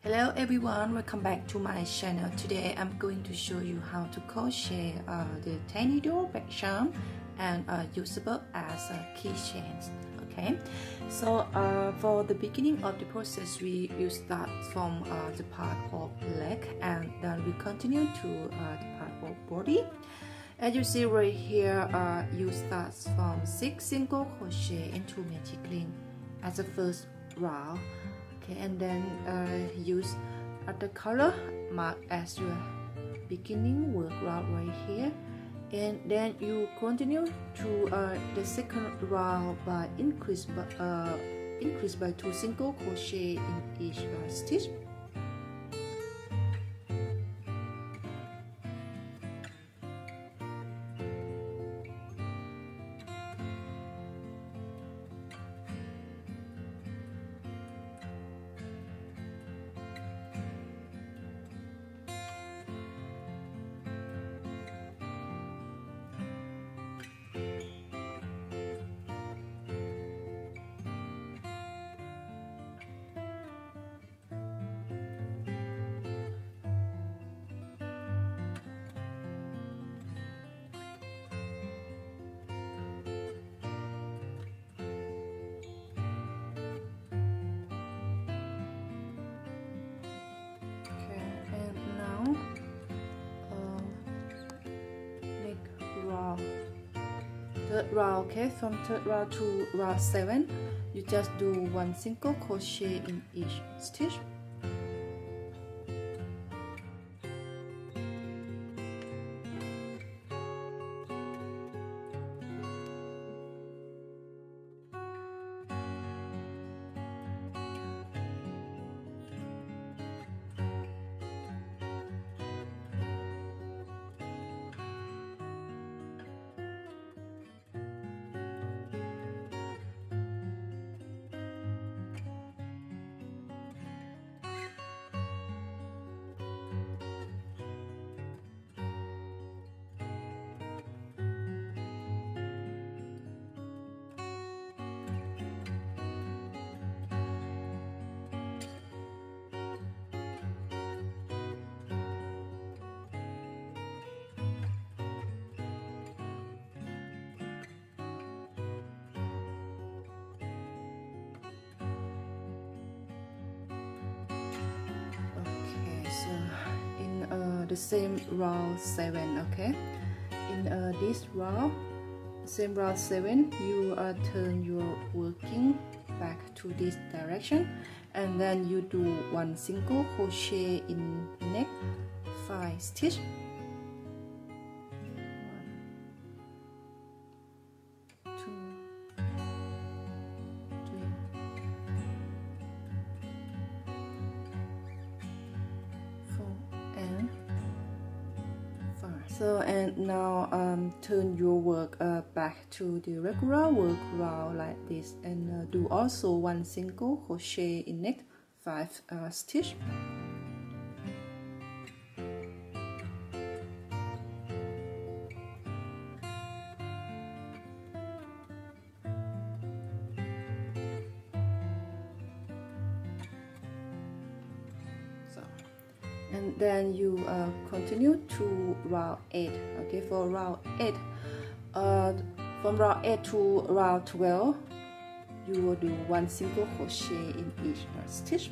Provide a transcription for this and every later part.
Hello everyone, welcome back to my channel. Today I'm going to show you how to crochet the tiny door back charm and usable as keychains. Okay, so for the beginning of the process, we will start from the part of leg, and then we continue to the part of body. As you see right here, you start from 6 single crochet into magic ring as the first round. Okay, and then use other color mark as your beginning work round right here, and then you continue to the second round by increase by 2 single crochet in each stitch. Third round, okay, from third round to round 7, you just do 1 single crochet in each stitch. The same round 7, okay. In this round, same round 7, you turn your working back to this direction, and then you do 1 single crochet in next 5 stitch. 1, 2, 3, 4, and so, and now turn your work back to the regular work round like this, and do also 1 single crochet in next 5 stitch. And then you continue to round 8. Okay, for round 8, from round 8 to round 12, you will do 1 single crochet in each stitch.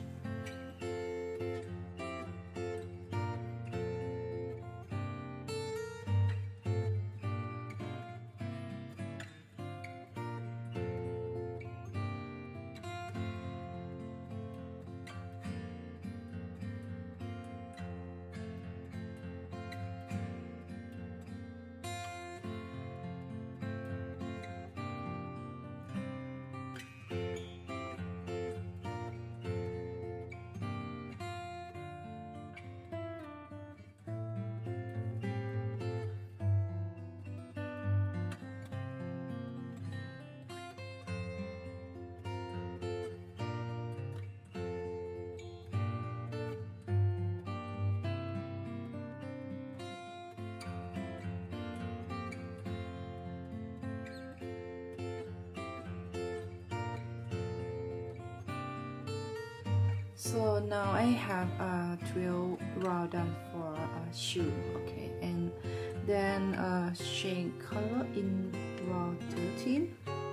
So now I have 12 round done for shoe, okay, and then change color in round 13.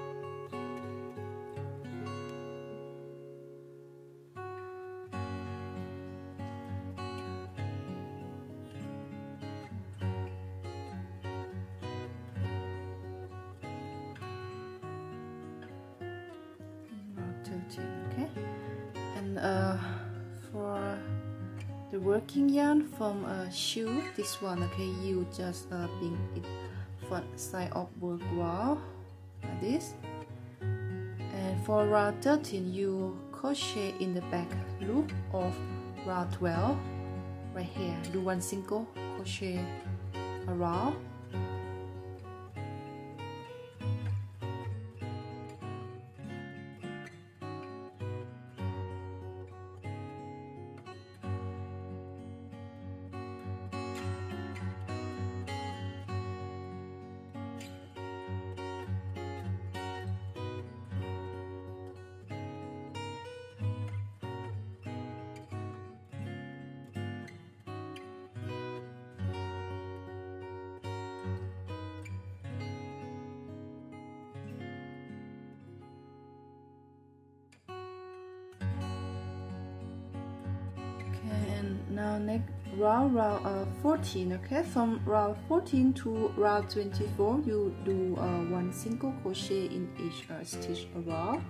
Okay, and for the working yarn from a shoe, this one, okay, you just bring it front side of work row like this, and for round 13 you crochet in the back loop of round 12 right here. Do one single crochet around. And now next round 14, okay, from round 14 to round 24 you do one single crochet in each stitch around.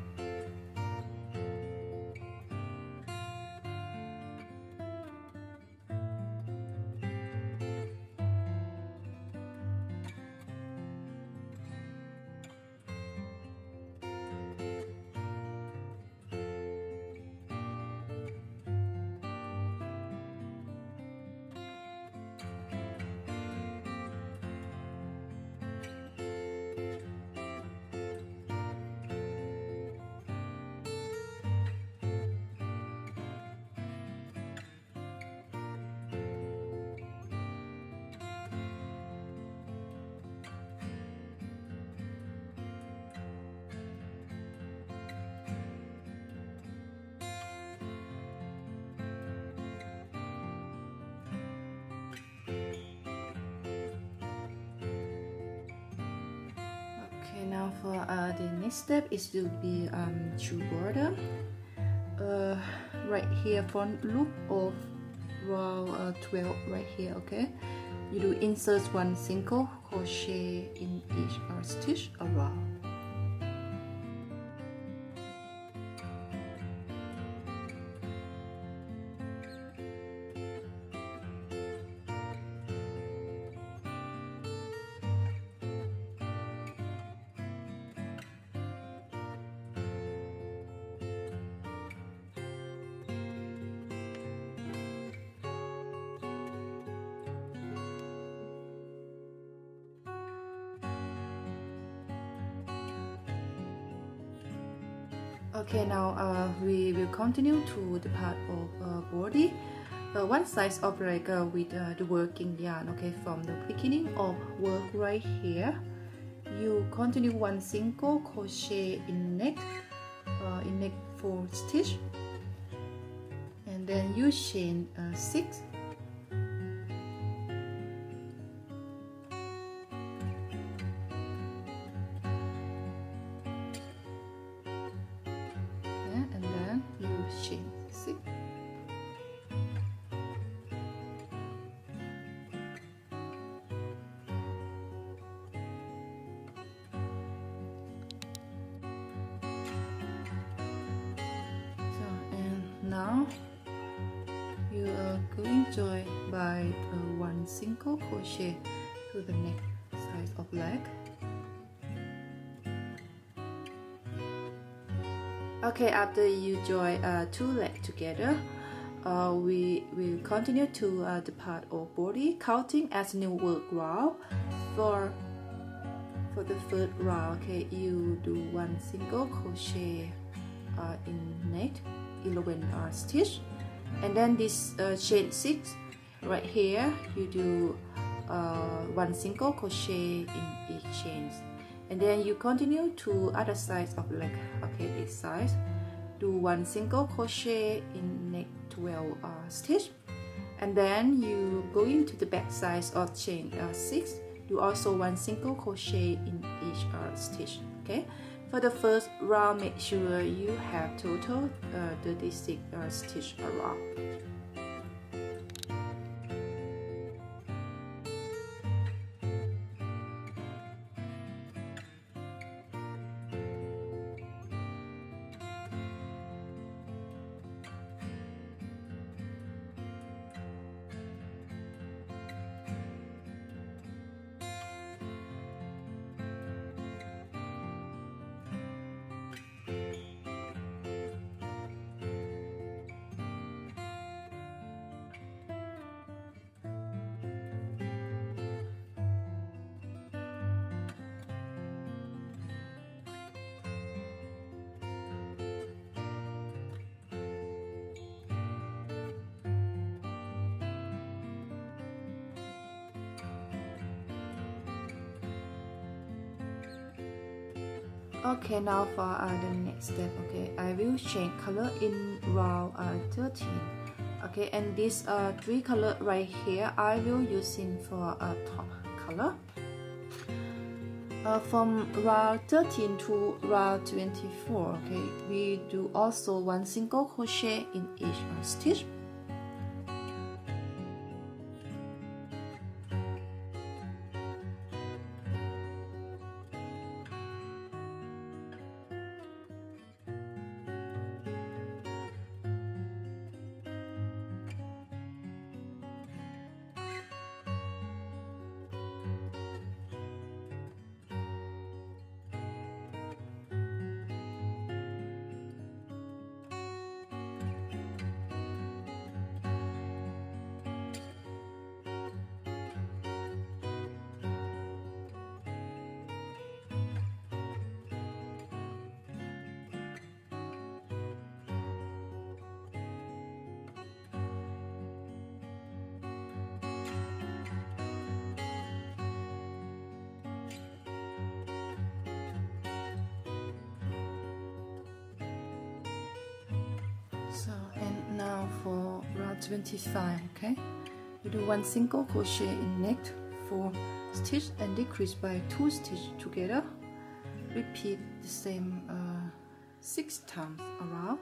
Now for the next step is to be shoe border. Right here front loop of round 12 right here, okay, you do insert one single crochet in each stitch around. Okay, now we will continue to the part of body. One side of like with the working yarn, okay, from the beginning of work right here, you continue one single crochet in neck 4 stitch, and then you chain 6. And then you chain 6. So, and now you are going to join by one single crochet to the neck side of leg. Okay, after you join 2 legs together, we will continue to the part of body, counting as new work round. For the first round, okay, you do one single crochet in neck 11 stitch, and then this chain 6 right here, you do one single crochet in each chain. And then you continue to other sides of leg, okay, this side, do 1 single crochet in next 12 stitch, and then you go into the back side of chain 6, do also 1 single crochet in each stitch. Okay, for the first round, make sure you have total 36 stitch around. Okay, now for the next step. Okay, I will change color in round 13. Okay, and this 3 color right here I will using for top color. From round 13 to round 24. Okay, we do also 1 single crochet in each stitch. So, and now for round 25. Okay, you do 1 single crochet in next 4 stitch and decrease by 2 stitch together. Repeat the same 6 times around.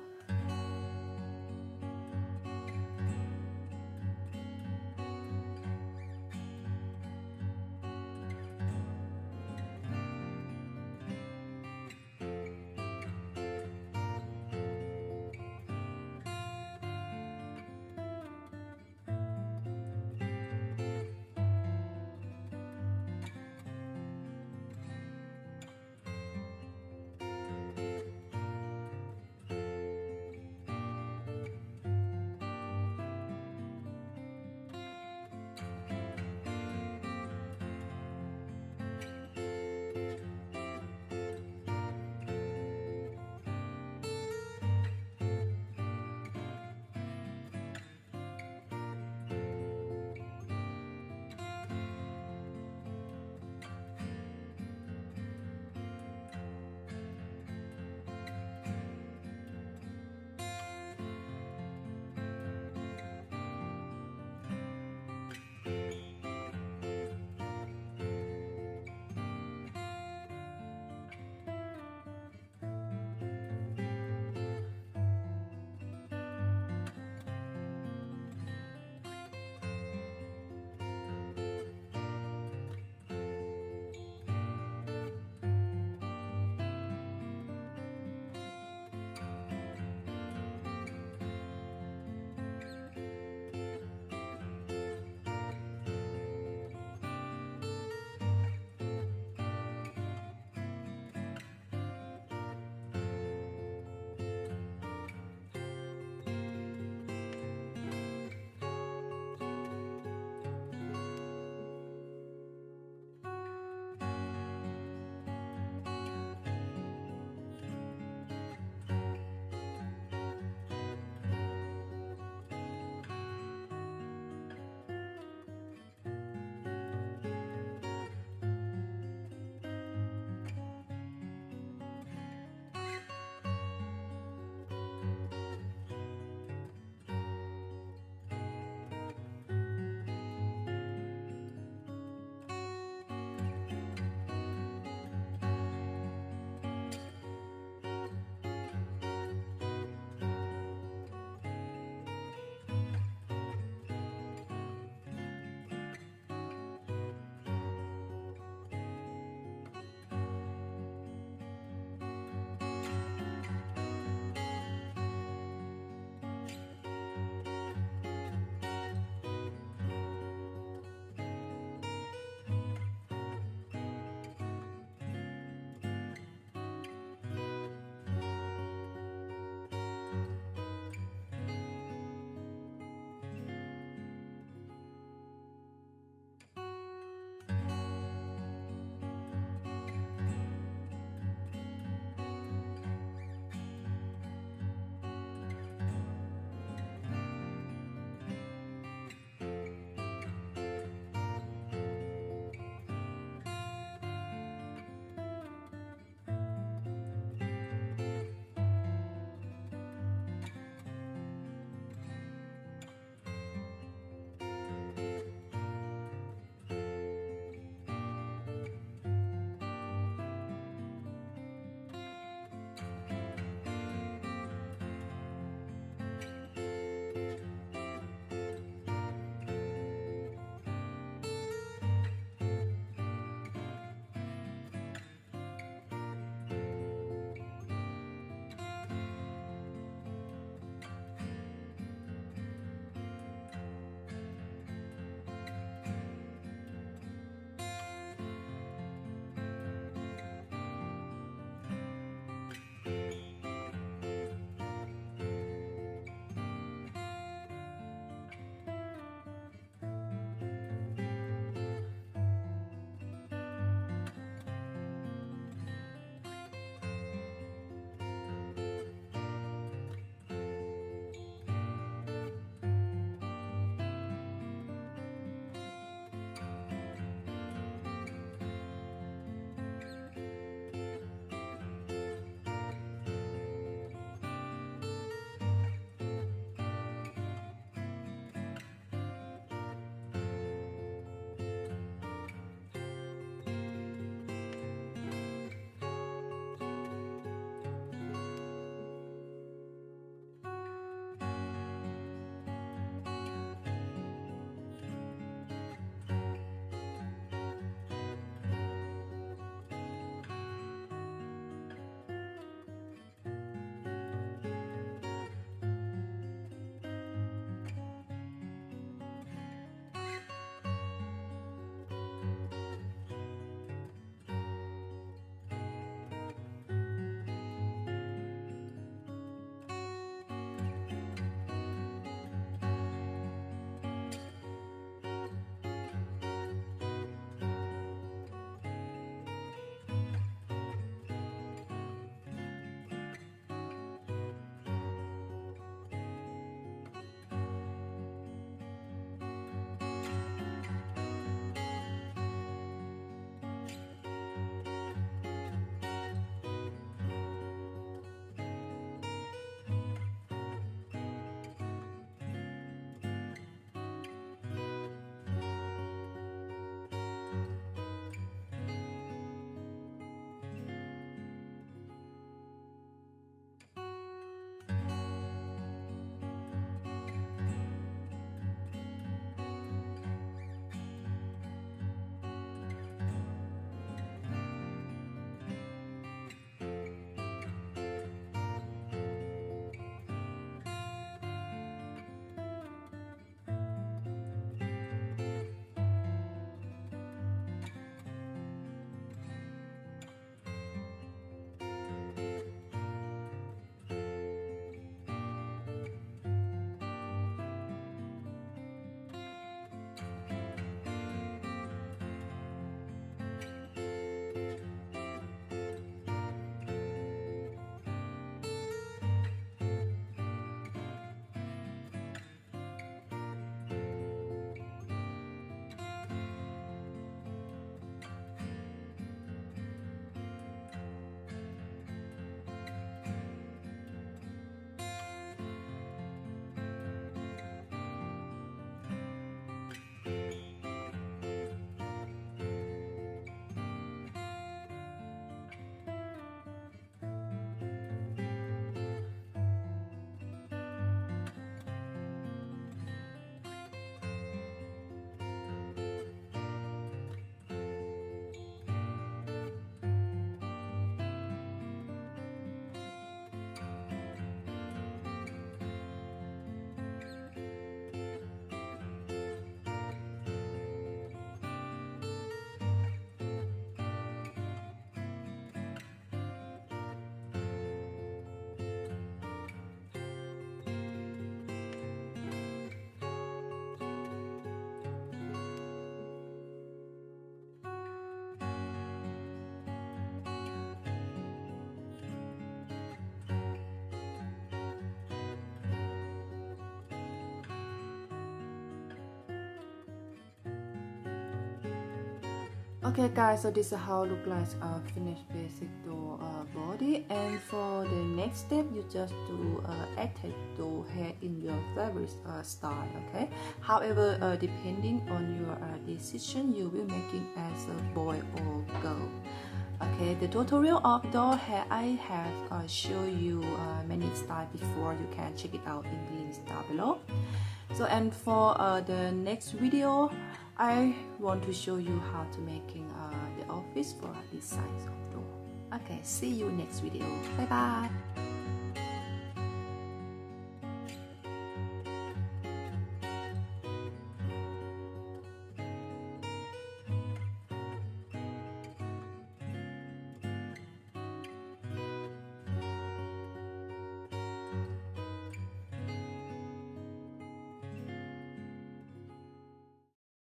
Okay guys, so this is how it looks like a finished basic door body, and for the next step you just do attach door hair in your favorite style. Okay, however depending on your decision, you will make it as a boy or girl. Okay, the tutorial of door hair I have shown you many styles before. You can check it out in the list down below. So, and for the next video, I want to show you how to making the office for this size of door. Okay, see you next video. Bye bye.